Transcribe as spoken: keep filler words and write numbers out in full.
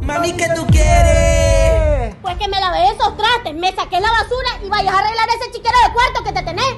Mami, ¿qué tú quieres? Pues que me lavé esos trastes, me saqué la basura y vayas a arreglar ese chiquero de cuarto que te tenés.